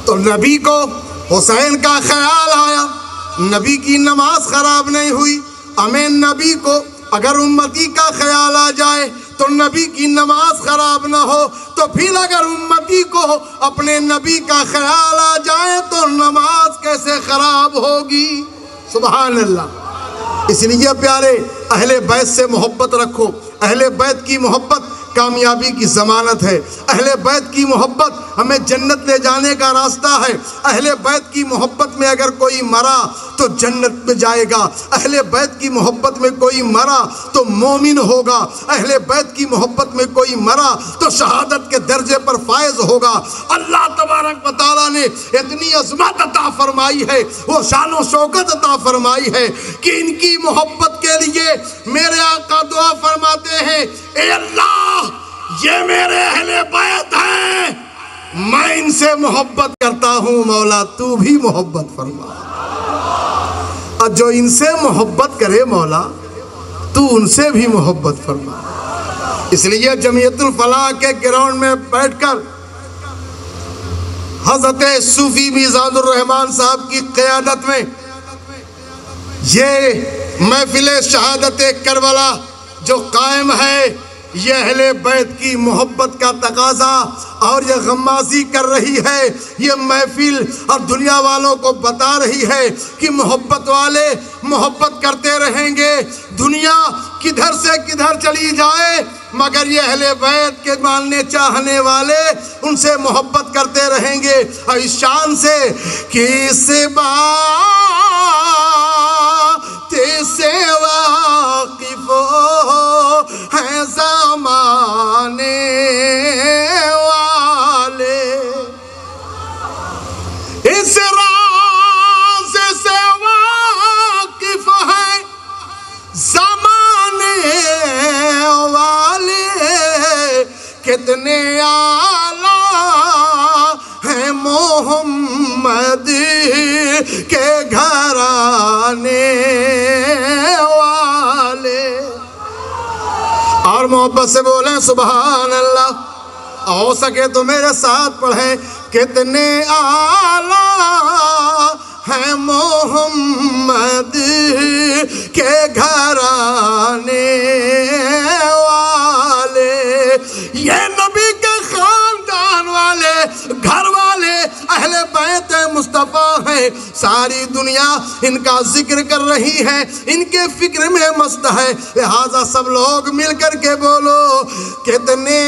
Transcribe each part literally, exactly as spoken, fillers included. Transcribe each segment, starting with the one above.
تو نبی کو حسین کا خیال آیا، نبی کی نماز خراب نہیں ہوئی، ہمیں نبی کو اگر امتی کا خیال آ جائے تو نبی کی نماز خراب نہ ہو، تو پھر اگر امتی کو اپنے نبی کا خیال آ جائے تو نماز کیسے خراب ہوگی؟ سبحان اللہ۔ اس لیے پیارے، اہل بیت سے محبت رکھو۔ اہل بیت کی محبت کامیابی کی ضمانت ہے، اہل بیت کی محبت ہمیں جنت لے جانے کا راستہ ہے۔ اہل بیت کی محبت میں اگر کوئی مرا تو جنت میں جائے گا، اہل بیت کی محبت میں کوئی مرا تو مومن ہوگا، اہل بیت کی محبت میں کوئی مرا تو شہادت کے درجے پر فائز ہوگا۔ اللہ تبارک و تعالیٰ نے اتنی عظمت عطا فرمائی ہے، وہ شان و شوکت عطا فرمائی ہے کہ ان کی محبت کے لیے میرے آقا دعا فرماتے ہیں، اے اللہ یہ میرے اہل بیت ہیں، میں ان سے محبت کرتا ہوں، مولا تو بھی محبت فرما۔ اور جو ان سے محبت کرے مولا تو ان سے بھی محبت فرما۔ اس لیے جمعیت الفلاح کے گراؤنڈ میں بیٹھ کر حضرت صوفی میزان الرحمان صاحب کی قیادت میں یہ محفل شہادت کربلا جو قائم ہے، یہ اہل بیت کی محبت کا تقاضا اور یہ غمازی کر رہی ہے، یہ محفل اور دنیا والوں کو بتا رہی ہے کہ محبت والے محبت کرتے رہیں گے، دنیا کدھر سے کدھر چلی جائے مگر یہ اہل بیت کے ماننے چاہنے والے ان سے محبت کرتے رہیں گے۔ اور اس شان سے کس بات سے واقف ہیں زمانے والے، اس راز سے واقف ہیں زمانے والے، کتنے اعلیٰ ہیں محمد کے گھرانے والے۔ اور محبت سے بولیں سبحان اللہ، ہو سکے تو میرے ساتھ پڑھیں، کتنے اعلیٰ ہیں محمد کے گھرانے والے، یہ نبی کے خاندان والے، گھر والے اہل بیت مصطفیٰ ہیں، ساری دنیا ان کا ذکر کر رہی ہے، ان کے فکر میں مست ہے، لہٰذا سب لوگ مل کر کے بولو، کتنے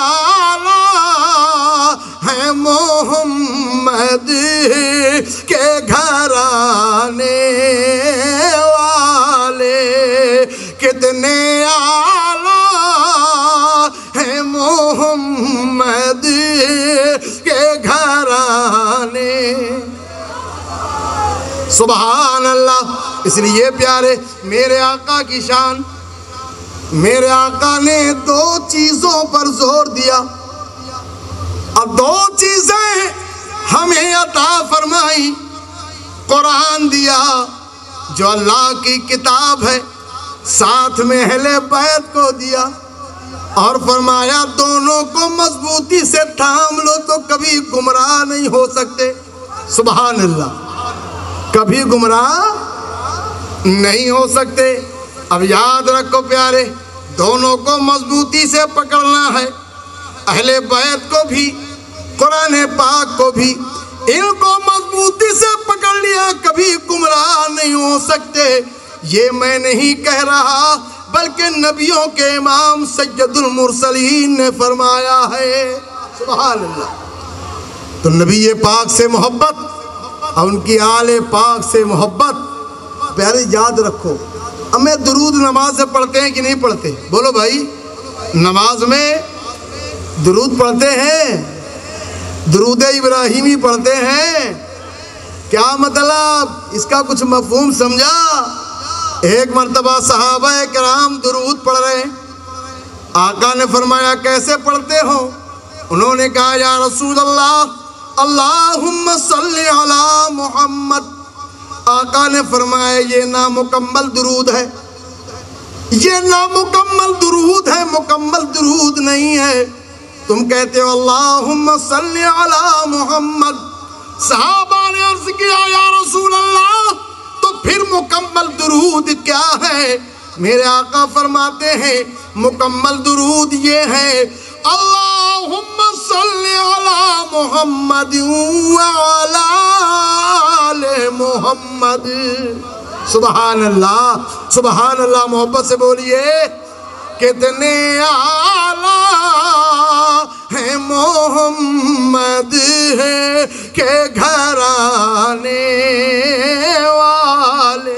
اعلیٰ ہیں محمد کے گھرانے والے، کتنے اعلیٰ ہیں محمد کے گھرانے۔ سبحان اللہ۔ اس لیے پیارے، میرے آقا کی شان، میرے آقا نے دو چیزوں پر زور دیا، اب دو چیزیں ہمیں عطا فرمائی، قرآن دیا جو اللہ کی کتاب ہے، ساتھ میں اہل بیت کو دیا، اور فرمایا دونوں کو مضبوطی سے تھام لو تو کبھی گمراہ نہیں ہو سکتے۔ سبحان اللہ، کبھی گمراہ نہیں ہو سکتے۔ اب یاد رکھو پیارے، دونوں کو مضبوطی سے پکڑنا ہے، اہل بیت کو بھی قرآن پاک کو بھی، ان کو مضبوطی سے پکڑ لیا، کبھی گمراہ نہیں ہو سکتے۔ یہ میں نہیں کہہ رہا بلکہ نبیوں کے امام سید المرسلین نے فرمایا ہے۔ سبحان اللہ۔ تو نبی پاک سے محبت اور ان کی آل پاک سے محبت، پیارے یاد رکھو، ہمیں درود نماز سے پڑھتے ہیں کہ نہیں پڑھتے؟ بولو بھائی، نماز میں درود پڑھتے ہیں، درود ابراہیمی پڑھتے ہیں، کیا مطلب؟ اس کا کچھ مفہوم سمجھا؟ ایک مرتبہ صحابہ کرام درود پڑھ رہے ہیں، آقا نے فرمایا کیسے پڑھتے ہو؟ انہوں نے کہا یا رسول اللہ اللہم صلی علی محمد۔ آقا نے فرمایا یہ نامکمل درود ہے، یہ نامکمل درود ہے، مکمل درود نہیں ہے۔ تم کہتے ہو اللہم صلی علی محمد، صحابہ نے عرض کیا یا رسول اللہ تو پھر مکمل درود کیا ہے؟ میرے آقا فرماتے ہیں مکمل درود یہ ہے اللہم صلی علی محمد وعلی آل محمد. سبحان اللہ سبحان اللہ. محبت سے بولیے کتنے اعلیٰ ہیں محمد ہے کہ گھرانے والے.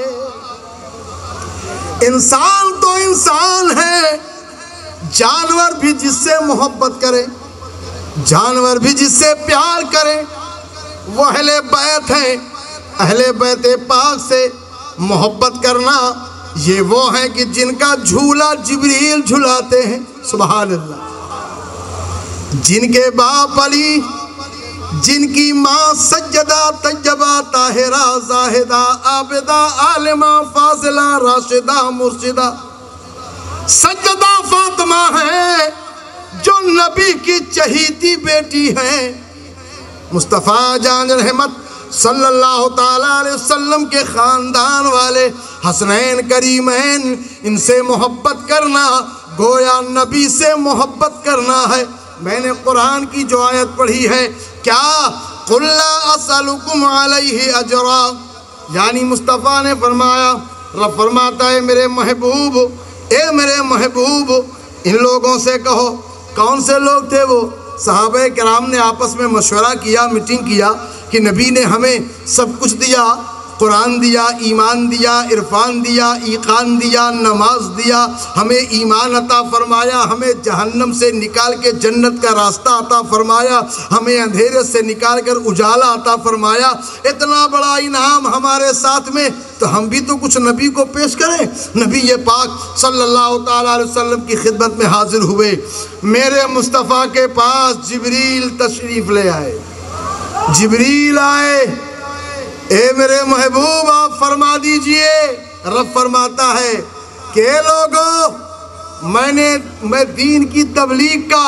انسان تو انسان ہے، جانور بھی جس سے محبت کرے، جانور بھی جس سے پیار کرے، وہ اہل بیت ہیں. اہل بیت پاک سے محبت کرنا یہ وہ ہیں کہ جن کا جھولا جبریل جھلاتے ہیں. سبحان اللہ. جن کے باپ علی، جن کی ماں سجدہ طیبہ طاہرہ زاہدہ عابدہ عالمہ فاضلہ راشدہ مرشدہ سجدہ فاطمہ ہے، جو نبی کی چہیتی بیٹی ہیں. مصطفیٰ جان رحمت صلی اللہ تعالیٰ علیہ وسلم کے خاندان والے حسنین کریمین، ان سے محبت کرنا گویا نبی سے محبت کرنا ہے. میں نے قرآن کی جو آیت پڑھی ہے کیا قُلْ لَا أَسْأَلُكُمْ عَلَيْهِ أَجْرًا، یعنی مصطفیٰ نے فرمایا، رب فرماتا ہے میرے محبوب، اے میرے محبوب ان لوگوں سے کہو. کون سے لوگ تھے وہ؟ صحابہ کرام نے آپس میں مشورہ کیا، میٹنگ کیا کہ نبی نے ہمیں سب کچھ دیا، قرآن دیا، ایمان دیا، عرفان دیا، ایقان دیا، نماز دیا، ہمیں ایمان عطا فرمایا، ہمیں جہنم سے نکال کے جنت کا راستہ عطا فرمایا، ہمیں اندھیرے سے نکال کر اجالا عطا فرمایا. اتنا بڑا انعام ہمارے ساتھ میں، تو ہم بھی تو کچھ نبی کو پیش کریں. نبی پاک صلی اللہ تعالیٰ علیہ وسلم کی خدمت میں حاضر ہوئے. میرے مصطفیٰ کے پاس جبریل تشریف لے آئے. جبریل آئے، اے میرے محبوب آپ فرما دیجئے. رب فرماتا ہے کہ اے لوگوں، میں نے میں دین کی تبلیغ کا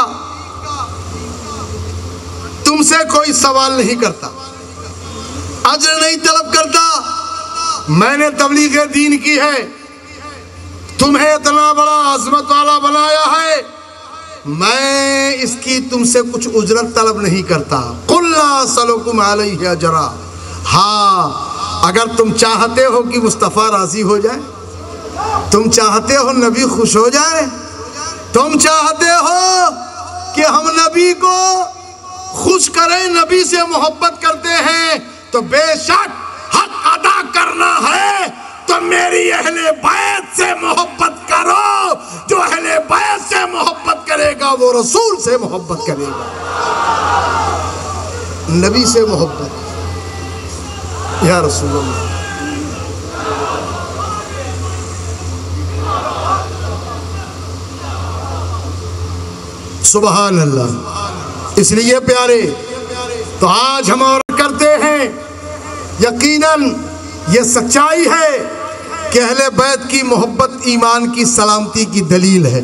تم سے کوئی سوال نہیں کرتا، اجر نہیں طلب کرتا. میں نے تبلیغ دین کی ہے، تمہیں اتنا بڑا عظمت والا بنایا ہے، میں اس کی تم سے کچھ اجرت طلب نہیں کرتا. قُلْ لَا أَسْأَلُكُمْ عَلَيْهِ أَجْرًا. ہاں اگر تم چاہتے ہو کہ مصطفیٰ راضی ہو جائے، تم چاہتے ہو نبی خوش ہو جائے، تم چاہتے ہو کہ ہم نبی کو خوش کریں، نبی سے محبت کرتے ہیں، تو بے شک حق ادا کرنا ہے تو میری اہل بیت سے محبت کرو. جو اہل بیت سے محبت کرے گا وہ رسول سے محبت کرے گا. نبی سے محبت یا رسول اللہ. سبحان اللہ. اس لیے پیارے تو آج ہم اور کرتے ہیں، یقیناً یہ سچائی ہے کہ اہل بیت کی محبت ایمان کی سلامتی کی دلیل ہے.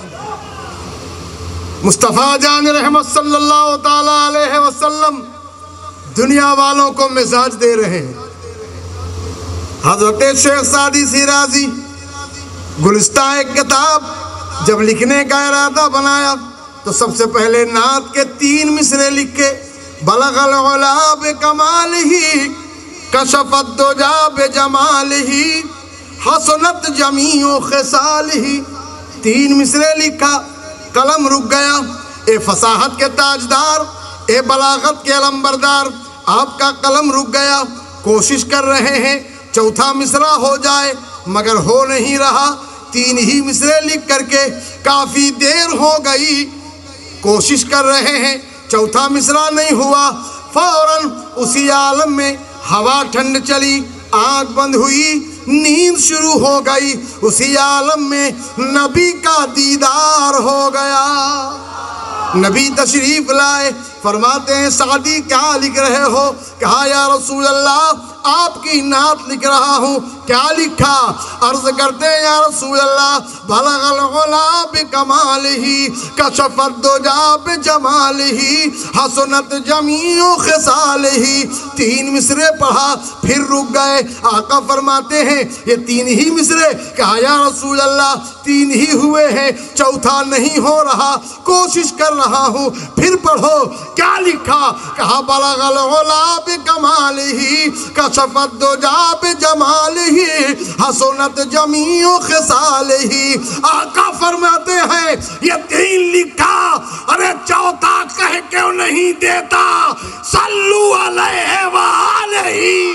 مصطفیٰ جان رحمت صلی اللہ تعالیٰ علیہ وسلم دنیا والوں کو مزاج دے رہے ہیں. حضرت شیخ سعدی شیرازی گلستہ ایک کتاب جب لکھنے کا ارادہ بنایا تو سب سے پہلے نعت کے تین مصرے لکھے. بلغ العلا بکمالہ کشف الدجا بجمالہ حسنت جمیع خصالہ. تین مصرے لکھا، قلم رک گیا. اے فصاحت کے تاجدار، اے بلاغت کے علمبردار، آپ کا قلم رک گیا. کوشش کر رہے ہیں چوتھا مصرع ہو جائے مگر ہو نہیں رہا. تین ہی مصرے لکھ کر کے کافی دیر ہو گئی. کوشش کر رہے ہیں چوتھا مصرع نہیں ہوا. فوراً اسی عالم میں ہوا ٹھنڈ چلی، آنکھ بند ہوئی، نیند شروع ہو گئی. اسی عالم میں نبی کا دیدار ہو گیا. نبی تشریف لائے. فرماتے ہیں سعدی کیا لکھ رہے ہو؟ کہا یا رسول اللہ آپ کی نعت لکھ رہا ہوں۔ کیا لکھا؟ عرض کرتے ہیں یا رسول اللہ بلغ العلا بکمالہ کشف الدجا بجمالہ حسنت جمیع خصالہ۔ تین مصرے پڑھا پھر رک گئے۔ آقا فرماتے ہیں یہ تین ہی مصرے؟ کہا یا رسول اللہ تین ہی ہوئے ہیں، چوتھا نہیں ہو رہا، کوشش کر رہا ہوں، پھر پڑھو۔ کیا لکھا؟ کہا بلغ العلا بکمالہ کشف الدجا بجمالہ حسنت جمیع خصالہ۔ آقا فرماتے ہیں یہ تین لکھا، ارے چوتھا کہہ کیوں نہیں دیتا؟ صلو علیہ وآلہ۔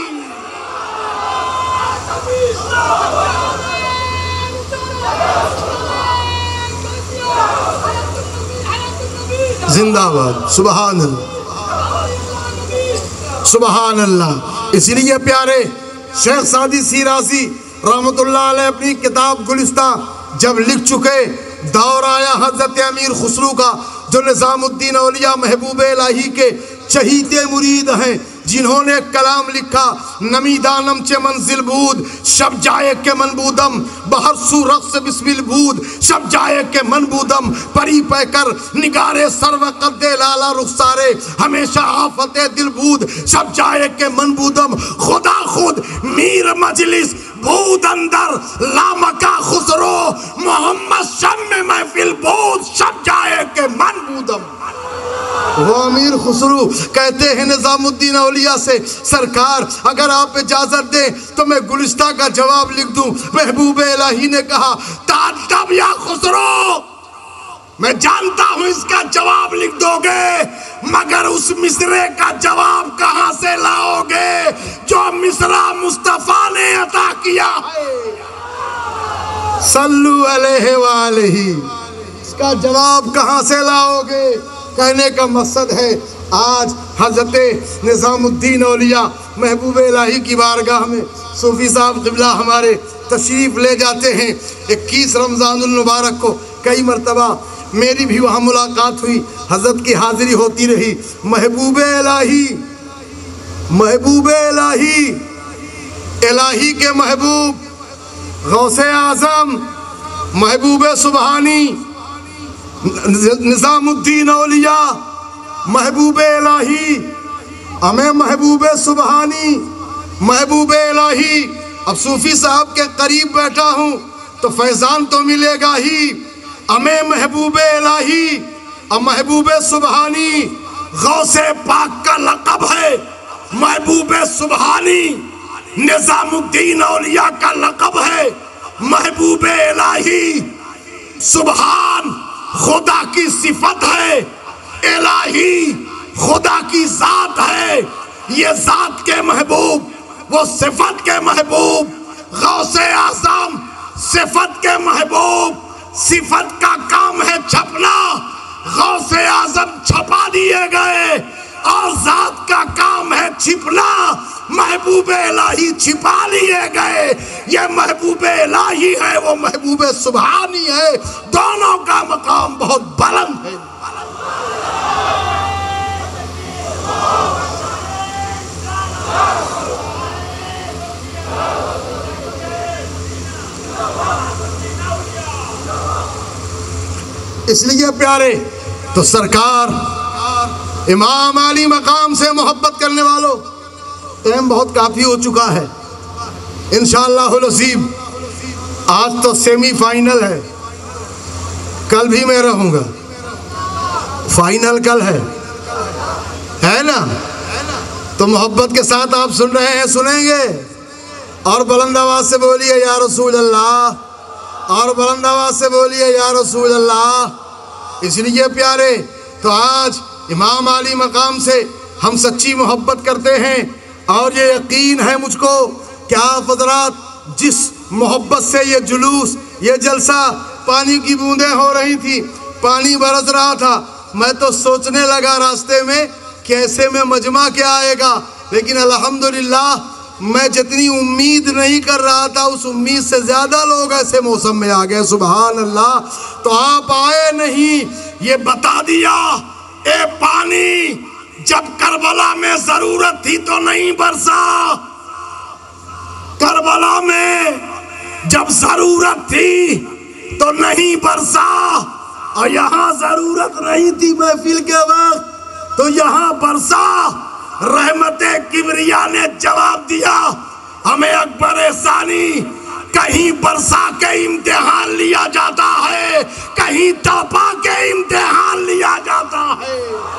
زندہ باد، سبحان اللہ سبحان اللہ۔ اس لیے پیارے شیخ سعدی شیرازی رحمت اللہ علیہ اپنی کتاب گلستہ جب لکھ چکے، دور آیا حضرت امیر خسرو کا جو نظام الدین اولیاء محبوب الہی کے چہیتے مرید ہیں، جنہوں نے کلام لکھا نمی دانم چے منزل بود شب جائے کے من بودم بہر سو رقص بسم البود شب جائے کے من بودم پری پہ کر نگارے سرو قد لالا رخسارے ہمیشہ آفت دل بود شب جائے کے من بودم خدا خود میر مجلس بود اندر لامکا خسرو محمد شم محفل بود شب جائے کے من بودم۔ وہ امیر خسرو کہتے ہیں نظام الدین اولیاء سے سرکار اگر آپ اجازت دیں تو میں گلستہ کا جواب لکھ دوں۔ محبوب الہی نے کہا تعجب یا خسرو، میں جانتا ہوں اس کا جواب لکھ دو گے، مگر اس مصرے کا جواب کہاں سے لاؤ گے جو مصرع مصطفیٰ نے عطا کیا ہے؟ صلو علیہ وآلہ۔ اس کا جواب کہاں سے لاؤ گے؟ کہنے کا مقصد ہے آج حضرت نظام الدین اولیاء محبوب الہی کی بارگاہ میں صوفی صاحب قبلہ ہمارے تشریف لے جاتے ہیں۔ اکیس رمضان المبارک کو کئی مرتبہ میری بھی وہاں ملاقات ہوئی، حضرت کی حاضری ہوتی رہی۔ محبوب الہی محبوب الہی الہی کے محبوب غوث اعظم محبوب سبحانی نظام الدین اولیاء محبوب الہی ہمیں محبوب سبحانی محبوب الہی۔ اب صوفی صاحب کے قریب بیٹھا ہوں تو فیضان تو ملے گا ہی۔ ہمیں محبوب الہی اور محبوب سبحانی غوث پاک کا لقب ہے، محبوب سبحانی نظام الدین اولیاء کا لقب ہے۔ محبوب الہی سبحان خدا کی صفت ہے، الہی خدا کی ذات ہے۔ یہ ذات کے محبوب، وہ صفت کے محبوب، غوث اعظم صفت کے محبوب۔ صفت کا کام ہے چھپنا، غوث اعظم چھپا دیے گئے، اور ذات کا کام ہے چھپنا، محبوب الہی چھپا لیے گئے۔ یہ محبوب الہی ہے، وہ محبوب سبحانی ہے، دونوں کا مقام بہت بلند ہے۔ اس لیے پیارے تو سرکار امام علی مقام سے محبت کرنے والوں، ٹائم بہت کافی ہو چکا ہے، انشاءاللہ العظیم آج تو سیمی فائنل ہے، کل بھی میں رہوں گا، فائنل کل ہے ہے نا؟ تو محبت کے ساتھ آپ سن رہے ہیں، سنیں گے، اور بلند آواز سے بولیے یا رسول اللہ، اور بلند آواز سے بولیے یا رسول اللہ۔ اس لیے پیارے تو آج امام علی مقام سے ہم سچی محبت کرتے ہیں، اور یہ یقین ہے مجھ کو کہ آپ حضرات جس محبت سے یہ جلوس یہ جلسہ پانی کی بوندیں ہو رہی تھی، پانی برس رہا تھا، میں تو سوچنے لگا راستے میں کیسے میں مجمع کیا آئے گا، لیکن الحمدللہ میں جتنی امید نہیں کر رہا تھا اس امید سے زیادہ لوگ ایسے موسم میں آ گئے، سبحان اللہ۔ تو آپ آئے نہیں، یہ بتا دیا اے پانی جب کربلا میں ضرورت تھی تو نہیں برسا، کربلا میں جب ضرورت تھی تو نہیں برسا، اور یہاں ضرورت نہیں تھی محفل کے وقت تو یہاں برسا۔ رحمت کبریا نے جواب دیا، ہمیں اکبر ثانی کہیں برسا کے امتحان لیا جاتا ہے، کہیں تڑپا کے امتحان لیا جاتا ہے۔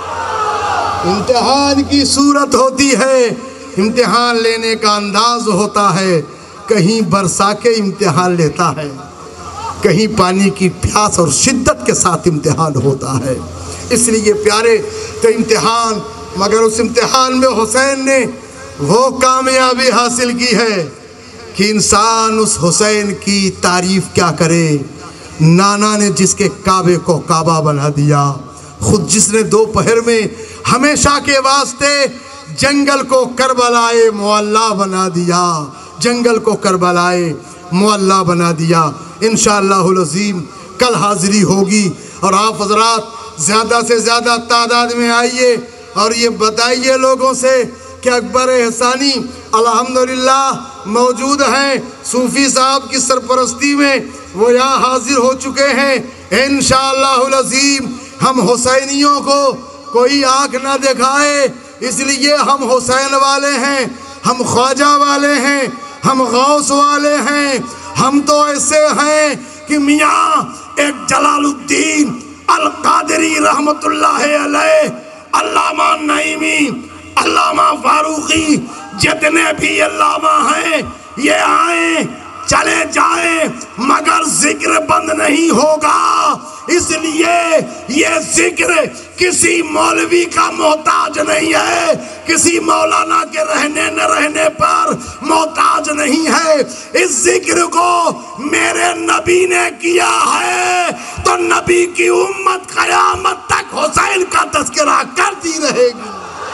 امتحان کی صورت ہوتی ہے، امتحان لینے کا انداز ہوتا ہے، کہیں برسا کے امتحان لیتا ہے، کہیں پانی کی پیاس اور شدت کے ساتھ امتحان ہوتا ہے۔ اس لیے پیارے تو امتحان، مگر اس امتحان میں حسین نے وہ کامیابی حاصل کی ہے کہ انسان اس حسین کی تعریف کیا کرے۔ نانا نے جس کے کعبے کو کعبہ بنا دیا، خود جس نے دوپہر میں ہمیشہ کے واسطے جنگل کو کربلائے معلیٰ بنا دیا، جنگل کو کربلائے معلیٰ بنا دیا۔ انشاءاللہ العظیم کل حاضری ہوگی، اور آپ حضرات زیادہ سے زیادہ تعداد میں آئیے اور یہ بتائیے لوگوں سے کہ اکبر ثانی الحمدللہ موجود ہیں، صوفی صاحب کی سرپرستی میں وہ یہاں حاضر ہو چکے ہیں۔ انشاءاللہ العظیم ہم حسینیوں کو کوئی آنکھ نہ دکھائے، اس لیے ہم حسین والے ہیں، ہم خواجہ والے ہیں، ہم غوث والے ہیں۔ ہم تو ایسے ہیں کہ میاں ایک جلال الدین القادری رحمت اللہ علیہ، علامہ نعیمی، علامہ فاروقی، جتنے بھی علامہ ہیں یہ آئیں چلے جائیں مگر ذکر بند نہیں ہوگا۔ اس لیے یہ ذکر کسی مولوی کا محتاج نہیں ہے، کسی مولانا کے رہنے نہ رہنے پر محتاج نہیں ہے۔ اس ذکر کو میرے نبی نے کیا ہے تو نبی کی امت قیامت تک حسین کا تذکرہ کرتی رہے گی۔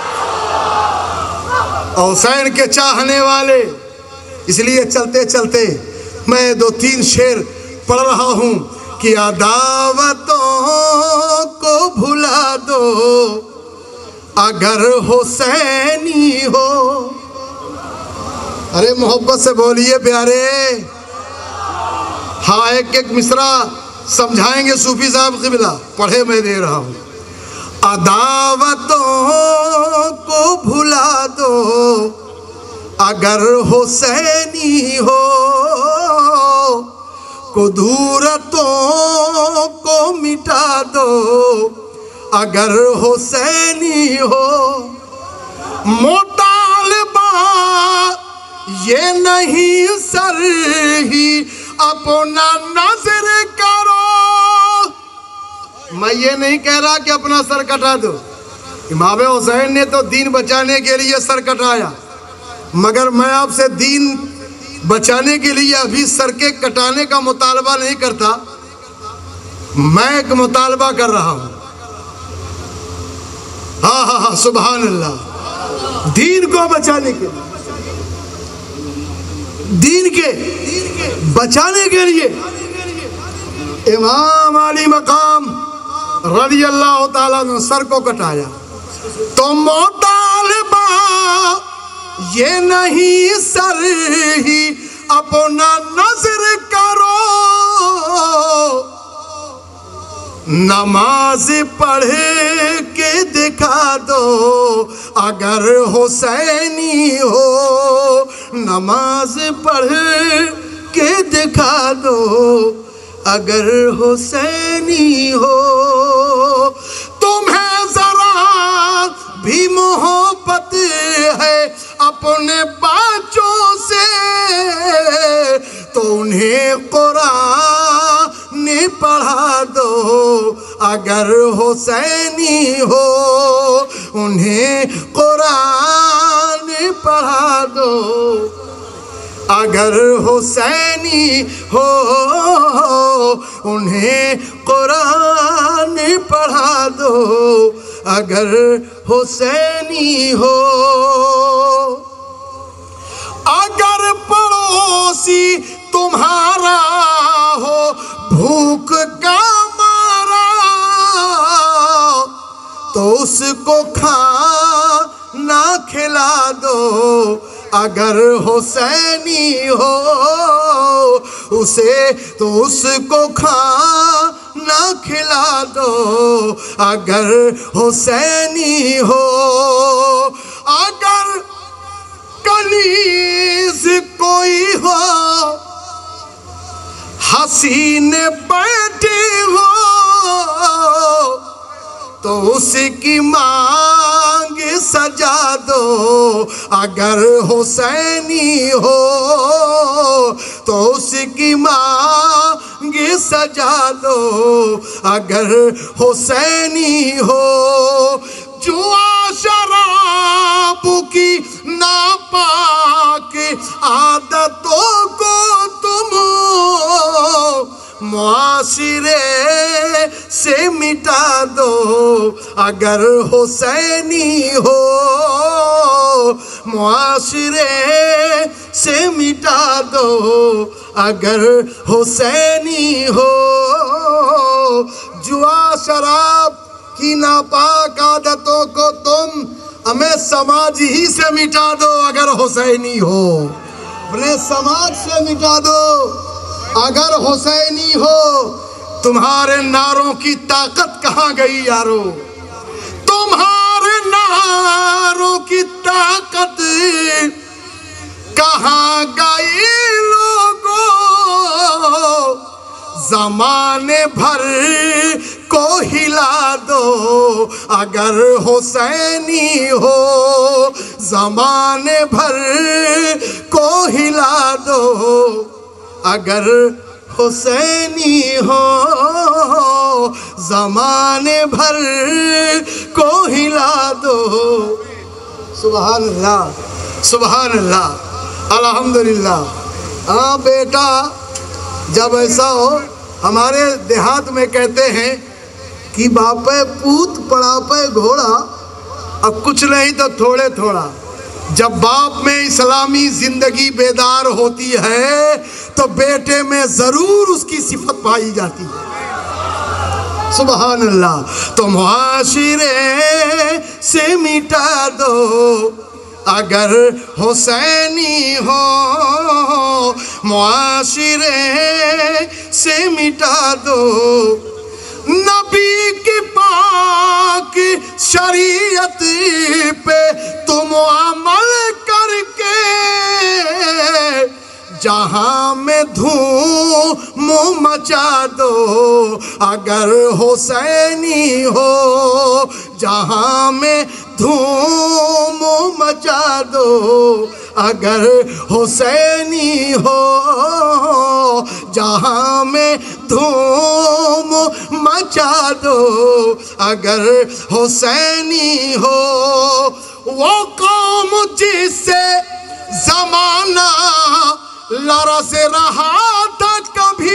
حسین کے چاہنے والے، اس لیے چلتے چلتے میں دو تین شعر پڑھ رہا ہوں کہ عداوتوں کو بھلا دو اگر حسینی ہو۔ ارے محبت سے بولیے پیارے، ہاں ایک ایک مصرع سمجھائیں گے صوفی صاحب قبلہ، پڑھے میں دے رہا ہوں۔ عداوتوں کو بھلا دو اگر حسینی ہو، کدورتوں کو مٹا دو اگر حسینی ہو۔ مطالبہ یہ نہیں سر ہی اپنا نظر کرو، میں یہ نہیں کہہ رہا کہ اپنا سر کٹا دو، امام حسین نے تو دین بچانے کے لیے سر کٹایا، مگر میں آپ سے دین بچانے کے لیے ابھی سر کے کٹانے کا مطالبہ نہیں کرتا، میں ایک مطالبہ کر رہا ہوں۔ ہاں ہاں ہاں سبحان اللہ، دین کو بچانے کے لیے، دین کے بچانے کے لیے امام علی مقام رضی اللہ تعالیٰ نے سر کو کٹایا، تو مطالبہ یہ نہیں سر ہی اپنا نظر کرو، نماز پڑھ کے دکھا دو اگر حسینی ہو، نماز پڑھ کے دکھا دو اگر حسینی ہو۔ تمہیں ذرا بھی محبت ہے اپنے بچوں سے تو انہیں قرآن پڑھا دو اگر حسینی ہو، انہیں قرآن پڑھا دو اگر حسینی ہو، انہیں قرآن پڑھا دو اگر حسینی ہو۔ اگر پڑوسی تمہارا ہو بھوک کا مارا تو اس کو کھانا کھلا دو اگر حسینی ہو اسے تو اس کو کھانا کھلا دو اگر حسینی ہو اگر کنیز کوئی ہو حسین بیٹے ہو تو اس کی مانگ سجا دو اگر حسینی ہو تو اس کی مانگ سجا دو اگر حسینی ہو جوا شراب کی ناپاک عادتوں کو تم معاشرے سے مٹا دو اگر حسینی ہو معاشرے سے مٹا دو اگر حسینی ہو جوا شراب کی ناپاک عادتوں کو تم ہمیں سماج ہی سے مٹا دو اگر حسینی ہو اپنے سماج سے مٹا دو اگر حسینی ہو تمہارے نعروں کی طاقت کہاں گئی یارو تمہارے نعروں کی طاقت کہاں گئی لوگوں زمانے بھر کو ہلا دو اگر حسینی ہو زمانے بھر کو ہلا دو اگر حسینی ہو زمانے بھر کو ہلا دو سبحان اللہ سبحان اللہ الحمدللہ ہاں بیٹا جب ایسا ہو ہمارے دیہات میں کہتے ہیں کہ باپے پوت پڑاپے گھوڑا اب کچھ نہیں تو تھوڑے تھوڑا جب باپ میں اسلامی زندگی بیدار ہوتی ہے تو بیٹے میں ضرور اس کی صفت پائی جاتی ہے سبحان اللہ تو معاشرے سے مٹا دو اگر حسینی ہو معاشرے سے مٹا دو نبی کی پاک شریعت پہ تم عمل کر کے جہاں میں دھوم مچا دو اگر حسینی ہو جہاں میں دھوم مچا دو اگر حسینی ہو جہاں میں دھوم مچا دو اگر حسینی ہو وہ قوم جس سے زمانہ لرز رہا تھا کبھی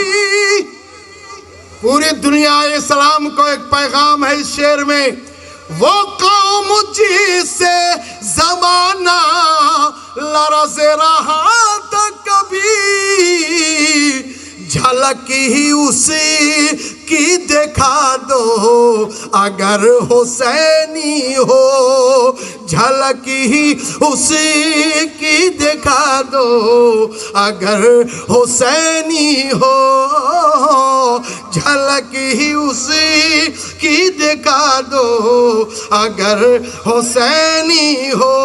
پوری دنیا اسلام کو ایک پیغام ہے اس شعر میں وہ قوم جس سے زمانہ لرز رہا تھا کبھی جھلک ہی اسی کی دکھا دو اگر حسینی ہو جھلک ہی اسی کی دکھا دو اگر حسینی ہو جھلک ہی اسی کی دکھا دو اگر حسینی ہو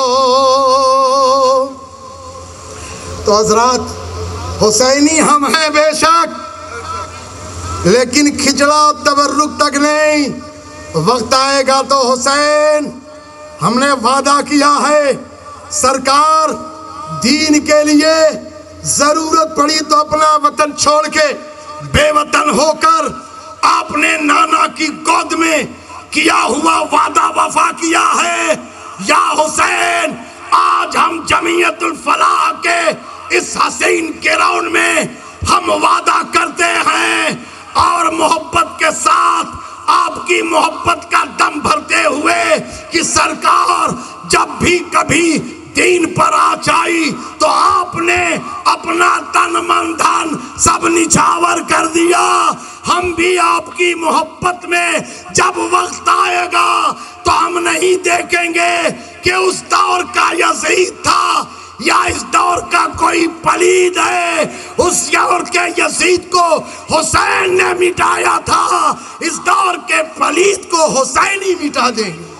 تو حضرات حسینی ہم ہیں بے شک لیکن کھچڑا تبرک تک نہیں وقت آئے گا تو حسین ہم نے وعدہ کیا ہے سرکار دین کے لیے ضرورت پڑی تو اپنا وطن چھوڑ کے بے وطن ہو کر آپ نے نانا کی گود میں کیا ہوا وعدہ وفا کیا ہے یا حسین آج ہم جمعیت الفلاح کے اس حسین گراؤنڈ میں ہم وعدہ کرتے ہیں اور محبت کے ساتھ آپ کی محبت کا دم بھرتے ہوئے کہ سرکار جب بھی کبھی دین پر آنچ آئی تو آپ نے اپنا تن من دھن سب نچھاور کر دیا ہم بھی آپ کی محبت میں جب وقت آئے گا تو ہم نہیں دیکھیں گے کہ اس دور کا یزید تھا یا اس دور کا کوئی پلید ہے. اس دور کے یزید کو حسین نے مٹایا تھا، اس دور کے پلید کو حسین ہی مٹا دیں گے.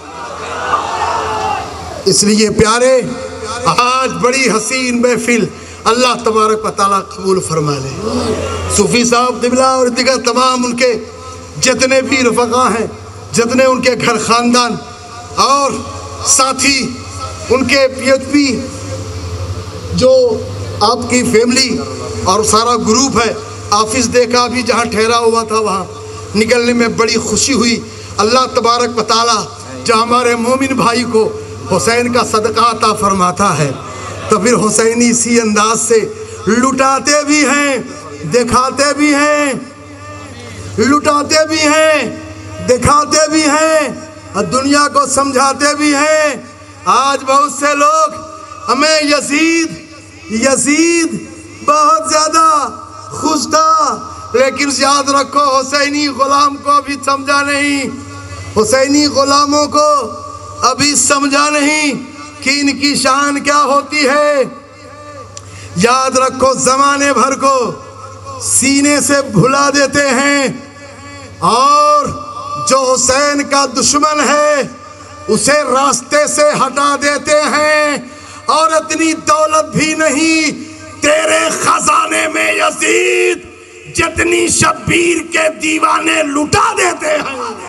اس لیے پیارے، آج بڑی حسین محفل اللہ تبارک و تعالیٰ قبول فرما لے. صوفی صاحب قبلہ اور دیگر تمام ان کے جتنے بھی رفقا ہیں، جتنے ان کے گھر خاندان اور ساتھی، ان کے پی ایچ پی جو آپ کی فیملی اور سارا گروپ ہے، آفس دیکھا بھی جہاں ٹھہرا ہوا تھا وہاں نکلنے میں بڑی خوشی ہوئی. اللہ تبارک و تعالیٰ جو ہمارے مومن بھائی کو حسین کا صدقہ عطا فرماتا ہے تو پھر حسینی اسی انداز سے لٹاتے بھی ہیں، دکھاتے بھی ہیں، لٹاتے بھی ہیں، دکھاتے بھی ہیں اور دنیا کو سمجھاتے بھی ہیں. آج بہت سے لوگ ہمیں یزید یزید بہت زیادہ خوش تھا، لیکن یاد رکھو حسینی غلام کو ابھی سمجھا نہیں، حسینی غلاموں کو ابھی سمجھا نہیں کہ ان کی شان کیا ہوتی ہے. یاد رکھو زمانے بھر کو سینے سے بھلا دیتے ہیں اور جو حسین کا دشمن ہے اسے راستے سے ہٹا دیتے ہیں. اور اتنی دولت بھی نہیں تیرے خزانے میں یزید جتنی شبیر کے دیوانے لٹا دیتے ہیں.